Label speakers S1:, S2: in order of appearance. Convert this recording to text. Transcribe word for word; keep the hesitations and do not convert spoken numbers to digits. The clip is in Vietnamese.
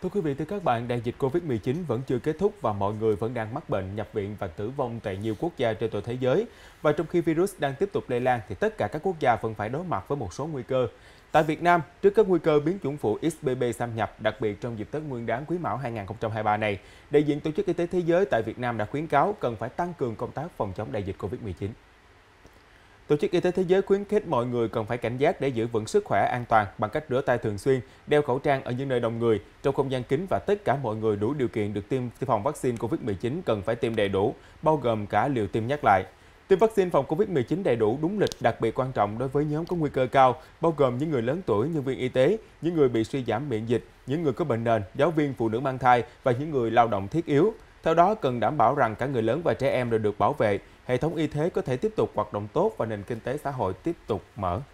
S1: Thưa quý vị, thưa các bạn, đại dịch Covid mười chín vẫn chưa kết thúc và mọi người vẫn đang mắc bệnh, nhập viện và tử vong tại nhiều quốc gia trên toàn thế giới. Và trong khi virus đang tiếp tục lây lan thì tất cả các quốc gia vẫn phải đối mặt với một số nguy cơ. Tại Việt Nam, trước các nguy cơ biến chủng phụ ích bê bê xâm nhập, đặc biệt trong dịp Tết Nguyên đán Quý Mão hai nghìn không trăm hai mươi ba này, đại diện Tổ chức Y tế Thế giới tại Việt Nam đã khuyến cáo cần phải tăng cường công tác phòng chống đại dịch Covid mười chín. Tổ chức Y tế Thế giới khuyến khích mọi người cần phải cảnh giác để giữ vững sức khỏe an toàn bằng cách rửa tay thường xuyên, đeo khẩu trang ở những nơi đông người, trong không gian kín và tất cả mọi người đủ điều kiện được tiêm phòng vaccine Covid mười chín cần phải tiêm đầy đủ, bao gồm cả liều tiêm nhắc lại. Tiêm vaccine phòng Covid mười chín đầy đủ đúng lịch đặc biệt quan trọng đối với nhóm có nguy cơ cao, bao gồm những người lớn tuổi, nhân viên y tế, những người bị suy giảm miễn dịch, những người có bệnh nền, giáo viên, phụ nữ mang thai và những người lao động thiết yếu. Theo đó, cần đảm bảo rằng cả người lớn và trẻ em đều được bảo vệ, hệ thống y tế có thể tiếp tục hoạt động tốt và nền kinh tế xã hội tiếp tục mở.